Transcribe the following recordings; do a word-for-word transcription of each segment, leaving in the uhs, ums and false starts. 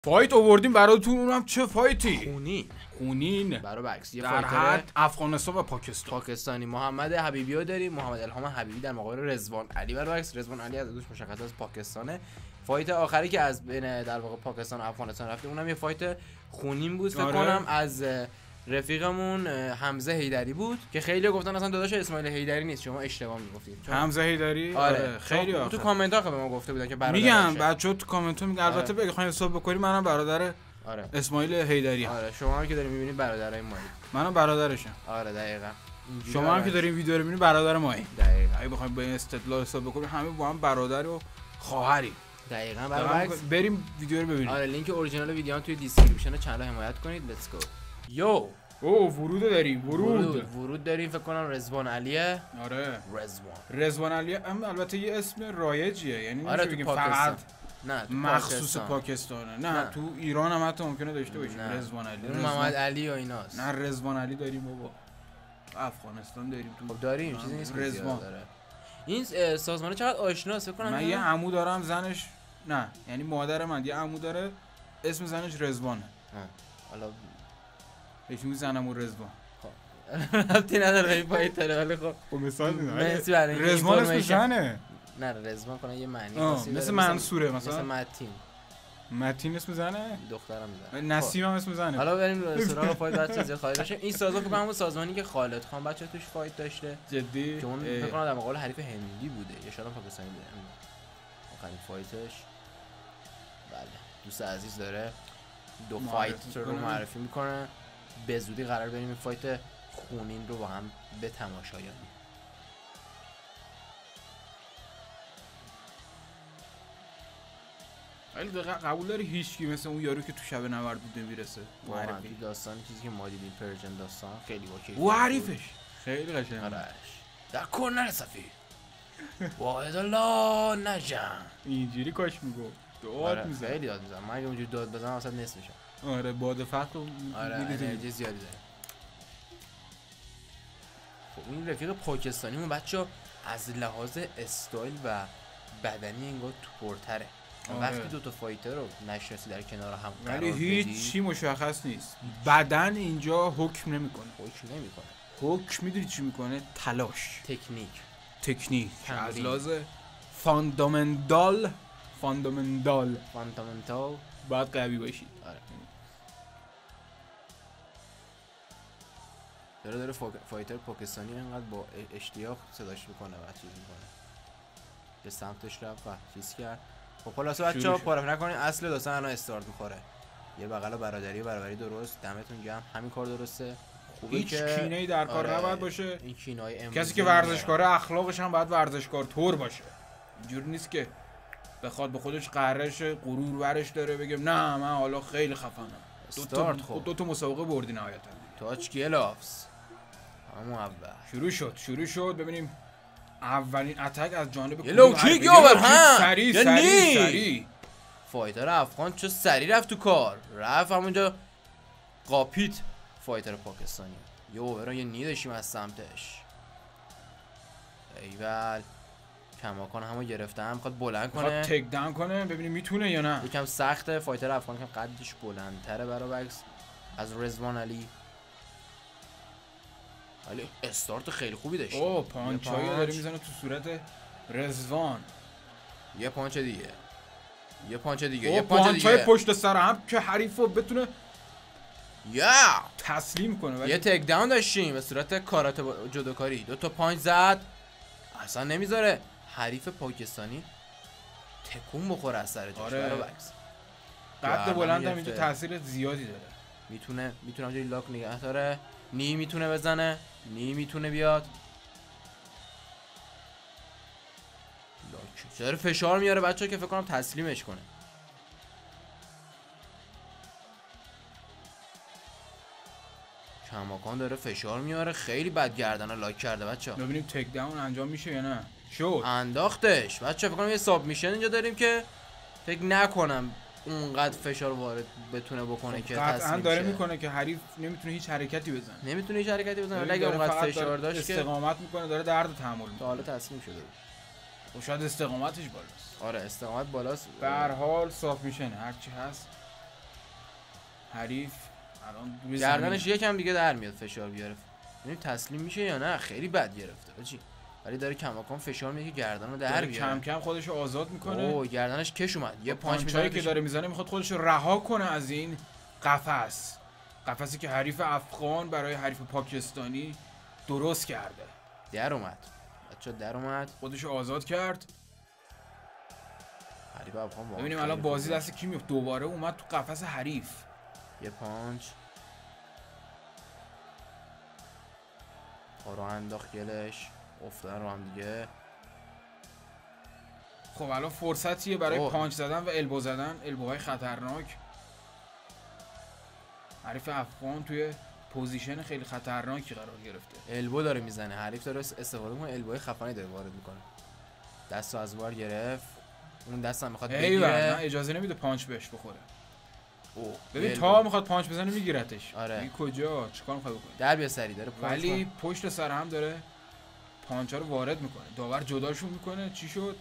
فایت آوردیم براتون، اونم چه فایتی؟ خونین خونین برای بکس یه در حد افغانستان و پاکستان. پاکستانی محمد حبیبی رو داریم، محمد الهام حبیبی در مقابل رضوان علی برای بکس. رضوان علی از دوش مشخص از پاکستانه. فایت آخری که از بین در واقع پاکستان و افغانستان رفته اونم یه فایت خونین بود فکر آره. کنم از رفیقمون حمزه حیدری بود که خیلی گفتن اصلا داداش اسماعیل حیدری نیست، شما اشتباه میگفتید. حمزه حیدری آره خیلی تو کامنت ها به ما گفته بودن که برادرشه. میگم بچه‌ها تو کامنت ها میگن. البته بگید خواهید حساب بکنی منم برادر آره اسماعیل حیدری ام. آره شما هم که دارین میبینید برادرای مایی. منم برادرشم. آره دقیقاً. شما هم که دارین ویدیو رو میبینید برادر مایی. دقیقاً. اگه بخوایم به این استدلال حساب بکنیم همه با هم برادر و خواهری. دقیقاً. برای بریم ویدیو رو ببینیم. آره لینک اورجینال ویدیو توی دیسکریپشن کانال حمایت کنید. لیتس گو. یو او ورود داریم. ورود ورود, ورود داریم فکر کنم رضوان علیه. آره رضوان رضوان علی هم البته یه اسم رایجیه، یعنی آره نمیشه بگیم پاکستان. فقط نه تو مخصوص پاکستان. پاکستانه. نه, نه تو ایران هم حتی ممکنه داشته باشیم. رضوان علی محمد علی و ایناست. نه رضوان علی داریم بابا. افغانستان داریم تو. خب داریم چیزی نیست که رضوان داره. این سازمان چقدر آشناست فکر کنم. من یه عمو دارم زنش نه یعنی مادر من یه عمو داره اسم زنش رضوانه. حالا اسم زنمون رضوان. ربطی نداره این فایت داره ولی خب خب مثال میزنم. مرسی برای این رضوان اسم زنه. نه رضوان کنه یه معنی خاصی مثل منصوره مثلا. مثل متین. متین اسم زنه؟ دخترم میزنه. نسیم هم اسم زنه. حالا بریم سراغ فایت بچه‌ها زیاد خواهید داشتیم. این سازمان فکر کنم همون سازمانی که خالد خان بچه توش فایت داشته. جدی؟ که اون فکر کنم در مقابل حریف هندی بوده یا شاید پاکستانی بوده. آخرین فایتش بله دوست عزیز داره دو فایت رو معرفی میکنه. به زودی قرار بریم این فایت خونین رو با هم به تماشایانی. ولی دقیقا قبول داری هیچکی مثل اون یارو که تو شب نورد بود نمیرسه. معرفی تو داستان چیزی که ما دیدیم پرژن داستان خیلی با کیفیت. او حریفش خیلی قشنگه. آرش در کورنر صفی واحد الله نجم اینجوری کاش میگفت داد میزنه. خیلی داد میزنه. من اگه اونجوری داد بزنم اصلا نصف میشم. آره باد فتح و آره انرژی زیادی داره. خب این رفیق پاکستانیمون بچه‌ها از لحاظ استایل و بدنی انگار تو پرتره. وقتی دو تا فایتر رو نشناسی در کنار هم قرار بدی ولی هیچ چی مشخص نیست. بدن اینجا حکم نمیکنه. حکم نمیکنه. حکم میدونی چی میکنه؟ تلاش، تکنیک، تکنیک از لحاظ فاندامنتال فاندامنتال فاندامنتال باید قوی باشی. آره. داره داره فایتر پاکستانی انقدر با اشتیاق صداش میکنه و چیز میکنه. به سمتش رفت و چیز کرد. خب خلاصه بچه‌ها پارف نکنین اصل داستان الان استارت می‌خوره. یه بغل برادری و برابری درست. دمتون گرم. همین کار درسته. خوبه هیچ که کینه‌ای در کار آره نباید باشه. این کینه‌های امروزی کسی که ورزشکاره اخلاقش هم باید ورزشکار طور باشه. اینجوری نیست که بخواد به خودش قررش غرور ورش داره بگم نه من حالا خیلی خفنم. دو تا خب دو تا مسابقه بردی نهایتا. تاچ گلافز. همون اول شروع شد شروع شد ببینیم اولین اتک از جانب یه لو کیک اوور هم سری سری سری فایتر افغان چه سری رفت تو کار. رفت همونجا قاپیت فایتر پاکستانی. یه اوور یه نی داشتیم از سمتش. ایول کماکان همو گرفته هم میخواد بلند کنه میخواد تک داون کنه ببینیم میتونه یا نه. یکم سخته. فایتر افغان که قدش بلندتره برای بکس از رضوان علی. ولی استارت خیلی خوبی داشت. اوه پانچایی داره میزنه تو صورت رضوان. یه پانچ دیگه یه پانچ دیگه یه پانچ دیگه پانچای پشت سر هم که حریفو بتونه یا تسلیم کنه. ولی یه تک داون داشتیم به صورت کاراته جودوکاری. دو تا پانچ زد اصلا نمیذاره حریف پاکستانی تکون بخوره از سر جاش. آره. برای بکس قد بلند هم اینجا تاثیر زیادی داره. میتونه میتونه اونجوری لاک نگه داره. نی میتونه بزنه. نی میتونه بیاد لاک. چرا فشار میاره بچه‌ها که فکر کنم تسلیمش کنه. کماکان داره فشار میاره. خیلی بد گردنه لاک کرده بچه‌ها. ببینیم تک داون انجام میشه یا نه. شد انداختش بچه‌ها. فکر کنم یه ساب میشن اینجا داریم که فکر نکنم اونقدر فشار وارد بتونه بکنه که قطعا تسلیم داره شه. میکنه که حریف نمیتونه هیچ حرکتی بزنه. نمیتونه هیچ حرکتی بزنه. ولی اگه اونقدر فشار داشت که استقامت میکنه داره درد تحمل میکنه. تا حالا تسلیم شده بود. خب شاید استقامتش بالاست. آره استقامت بالاست. به هر حال صاف میشنه هر چی هست حریف الان روی گردنش یکم دیگه در میاد فشار بیاره. ببین تسلیم میشه یا نه. خیلی بد گرفته بچی، ولی داره کماکان فشار میده که گردنو در بیاره. کم کم خودش رو آزاد میکنه. اوه گردنش کش اومد. یه پانچ میزنه که داره میزنه، میخواد خودش رو رها کنه از این قفس. قفسی که حریف افغان برای حریف پاکستانی درست کرده. در اومد بچا، در اومد، خودش رو آزاد کرد. حریف افغان ببینیم الان بازی دست کی میفته. دوباره اومد تو قفس حریف. یه پانچ پارو انداخت گلش، افتادن رو هم دیگه. خب الان فرصتیه برای اوه. پانچ زدن و البو زدن، البوهای خطرناک. حریف افغان توی پوزیشن خیلی خطرناکی قرار گرفته. البو داره میزنه، حریف داره استفاده میکنه، البوهای خفنی داره وارد میکنه. دستو از بار گرفت، اون دست هم میخواد بگیره. نه اجازه نمیده پانچ بهش بخوره. اوه ببین تا میخواد پانچ بزنه میگیرتش. آره. این کجا چیکار میخواد بکنه؟ در بیا سری داره پانچ، ولی من. پشت سر هم داره پانچا رو وارد میکنه. داور جداشون میکنه. چی شد؟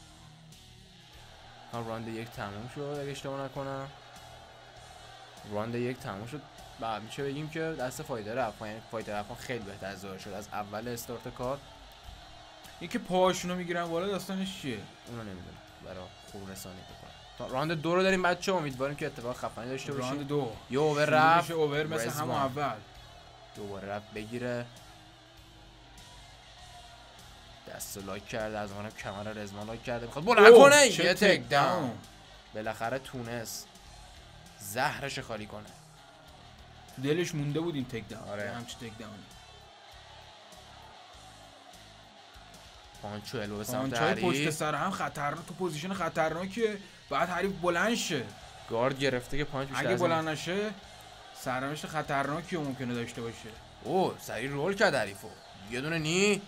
راند یک تموم شد اگه اشتباه نکنم. راند یک تموم شد. بعد میشه بگیم که دست فایتر افغان، یعنی فایتر افغان خیلی بهتر ظاهر شد از اول استارت کار. اینکه پاهاشونو میگیرن بالا داستانش چیه؟ اونو نمیدونم. برای خوب رسانی بکنه. تا راند دو رو داریم بچه، امیدواریم که اتفاق خفنی داشته باشیم. راند دو یه اوور رفت، اوور مثل همون اول. دوباره رفت بگیره. دست لاک کرده، از اونم کمر رزمان لاک کرده، میخواد بلند کنه. یه تک داون. بالاخره تونست زهرش خالی کنه. دلش مونده بود این تک داون. آره. همچین تک داونی. پانچو الو به سمت حریف. پشت سر هم خطرناک، تو پوزیشن خطرناکیه. بعد حریف بلند شه. گارد گرفته که پانچ بیشتر. اگه بلند نشه سرنوشت خطرناکی ممکنه داشته باشه. اوه سریع رول کرد حریفو. یه دونه نی.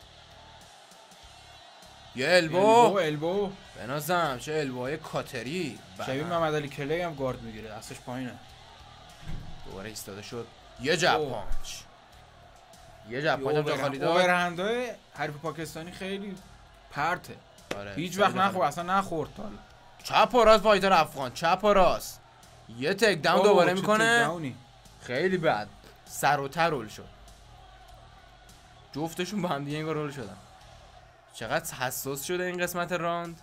یه البو. البو البو. بنازم چه البوهای کاتری. شبیه محمد علی کلی هم گارد میگیره، دستش پایینه. دوباره ایستاده شد. یه جب پانچ. یه جب پانچ هم جا خالی داد. اوورهندای حریف پاکستانی خیلی پرته. آره. هیچ وقت نخورد، اصلا نخورد تا چپ و راست فایتر افغان، چپ و راست. یه تک داون دوباره میکنه. خیلی بد. سر و ته رول شد. جفتشون با هم دیگه انگار رول شدن. چقدر حساس شده این قسمت راند.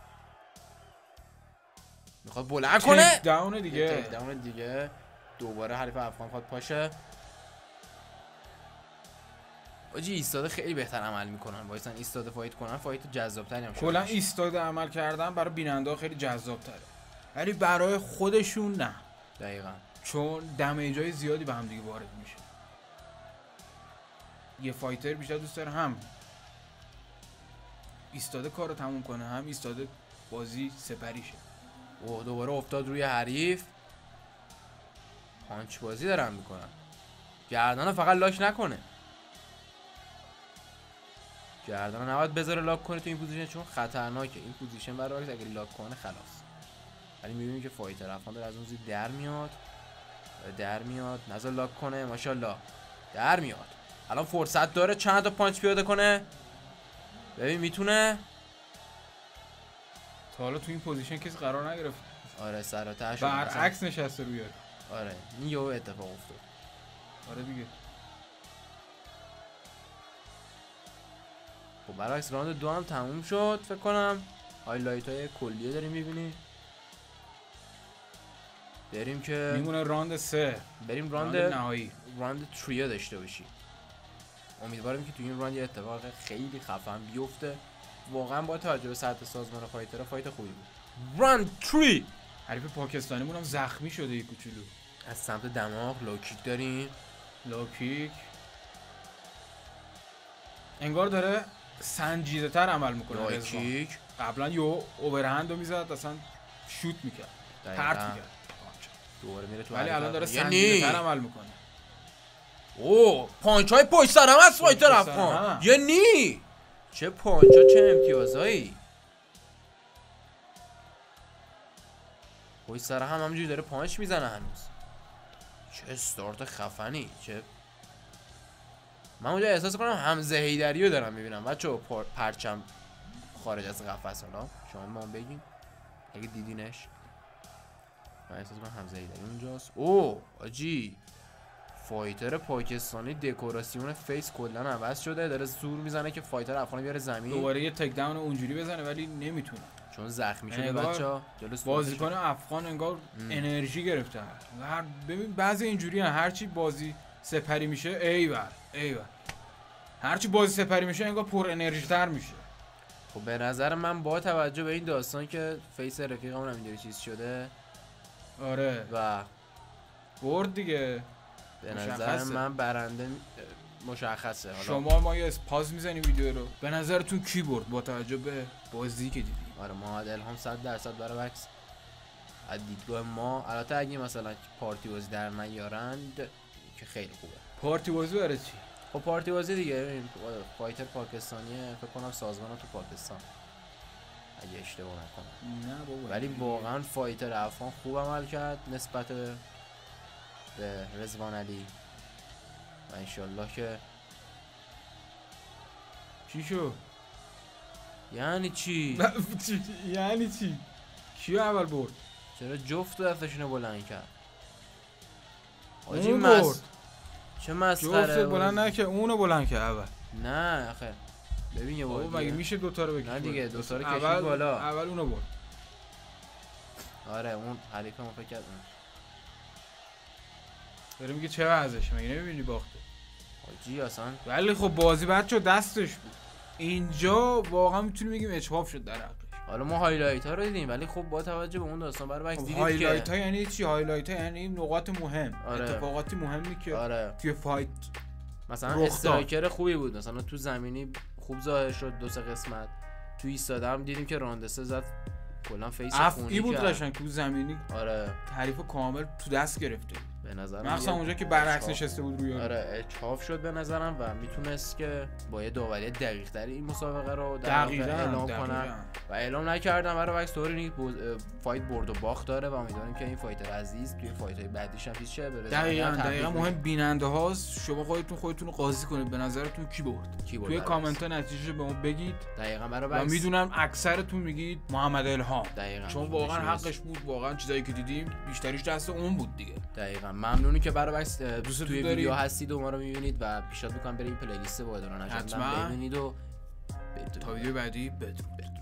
میخواد بلند کنه. تک داون دیگه. تک داون دیگه. دوباره حریف افغان میخواد پاشه. آجی ایستاده خیلی بهتر عمل میکنن. وایسن ایستاده فایت کنن، فایت جذاب‌تری هم شده. کلا ایستاده عمل کردن برای بیننده خیلی جذاب‌تره. ولی برای خودشون نه. دقیقاً. چون دمیجای زیادی به هم دیگه وارد میشه. یه فایتر بیشتر دوست داره هم ایستاده کارو تموم کنه، هم ایستاده بازی سپری شه. اوه دوباره افتاد روی حریف. پانچ بازی دارن میکنن. گردنو فقط لاک نکنه. گردنو نباید بذاره لاک کنه تو این پوزیشن، چون خطرناکه این پوزیشن برای اگه لاک کنه خلاص. ولی میبینیم که فایتر افغان داره از اون زیر در میاد. در میاد نذار لاک کنه. ماشاءالله در میاد. الان فرصت داره چند تا پانچ پیاده کنه. ببین میتونه. تا حالا تو این پوزیشن کسی قرار نگرفت. آره سر و ته شد. برعکس نشسته روی. آره این یه اتفاق افتاد. آره دیگه. خب برعکس راند دو هم تموم شد فکر کنم. هایلایت های کلیه داریم میبینی. بریم که میمونه راند سه. بریم راند, راند نهایی. راند تریو داشته باشی. امیدوارم که تو این راند یه اتفاق خیلی خفن بیفته. واقعا با توجه به سطح سازمان فایتر فایت خوبی بود. راند سه. حریف پاکستانی مونم زخمی شده یه کوچولو. از سمت دماغ لوکیک داریم. لوکیک انگار داره سنجیده تر عمل میکنه. لوکیک قبلا یه اوورهند رو میزد اصلا شوت میکرد، پرت میکرد. دوباره میره تو. ولی الان داره سنجیده تر عمل میکنه. اوه پانچ های پشت سر هم از فایتر افغان. یه نی. چه پانچ ها چه امتیازایی. پشت سر هم همونجوری داره پانچ میزنه هنوز. چه استارت خفنی. چه من اونجا احساس کنم حمزه حیدری رو دارم میبینم بچه. پرچم خارج از قفس. حالا شما ما بگین اگه دیدینش. من احساس می‌کنم حمزه ایدری اونجاست. او آجی فایتر پاکستانی دکوراسیون فیس کلا عوض شده، داره زور میزنه که فایتر افغانی بیاره زمین دوباره یه تک داون اونجوری بزنه ولی نمیتونه چون زخمی شده بچا. جلوس بازیکن افغان انگار ام. انرژی گرفته. هر ببین بعضی اینجوری هن. هر چی بازی سپری میشه ایول ایول هر چی بازی سپری میشه انگار پر انرژی تر میشه. خب به نظر من با توجه به این داستان که فیس رفیقمون هم اینجوری چیز شده آره و برد دیگه به نظر من برنده مشخصه. حالا شما ما یه پاز میزنیم ویدیو رو، به نظرتون کی برد با توجه به بازی که دیدیم؟ آره محمد الهام صد درصد برای وکس از دیدگاه ما. البته اگه مثلا پارتی بازی در نیارند که خیلی خوبه. پارتی بازی برای چی؟ خب پارتی بازی دیگه فایتر پاکستانیه، فکر کنم سازمان تو پاکستان اگه اشتباه نکنم. نه بابا ولی واقعا فایتر افغان خوب عمل کرد نسبت به رضوان علی و انشالله که چی شو؟ یعنی چی؟ یعنی چی؟ کیو اول برد؟ چرا جفت دستشونو بلند کرد؟ آجی اون مس... برد. چه مسخره جفت بلند نه که اونو بلند کرد اول. نه آخه ببین یه بار مگه میشه دوتا رو بکشی؟ نه دیگه دوتا رو کشید اول... بالا. اول اونو برد. آره اون حریف ما فکر کرد اون داره میگه چه وضعشه مگه نمیبینی باخته؟ آجی اصلا ولی خب بازی بچه دستش بود. اینجا واقعا میتونیم بگیم اجحاف شد در حقش. حالا ما هایلایت ها رو دیدیم ولی خب با توجه به اون داستان برای وکس دیدیم هایلایت ها یعنی چی؟ هایلایت ها یعنی نقاط مهم. آره. اتفاقاتی مهمی که آره. توی فایت مثلا استرایکر خوبی بود، مثلا تو زمینی خوب ظاهر شد دو سه قسمت، تو ایستاده هم دیدیم که راندسه زد کلا فیس خونی بود قشنگ تو زمینی. آره تعریف کامل تو دست گرفته به نظرم، مخصوصا اونجا که برعکس نشسته بود روی. آره اچاف شد به نظرم و میتونست که با یه داوری دقیق تری این مسابقه رو در اعلام کنن و اعلام نکردن. برای وکس طوری نیست فایت برد و باخت داره و امیدواریم که این فایتر عزیز توی فایت های بعدیش هم پیش شه. دقیقاً دقیقاً مهم بیننده هاست. شما خودتون خودتون رو قاضی کنید به نظرتون کی برد. کی برد توی کامنت ها نتیجه به ما بگید. دقیقاً برای وکس. و میدونم اکثرتون میگید محمد الهام. دقیقاً چون واقعا حقش بود، واقعا چیزایی که دیدیم بیشتریش دست اون بود دیگه. دقیقاً ممنونی که برای وکس توی ویدیو هستید و ما رو میبینید و پیشنهاد میکنم برید این پلیلیست با ادران نجات ببینید و تا ویدیو بعدی بدرود.